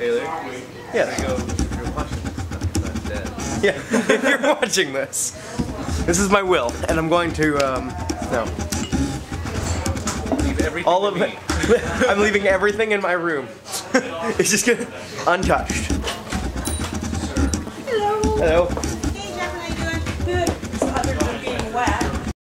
Taylor? Yeah. Go, if you're watching this, I'm dead. Yeah, if you're watching this. This is my will, and I'm going to, no. Leave everything All of to it. me. I'm leaving everything in my room. It's just gonna, untouched. Hello. Hello.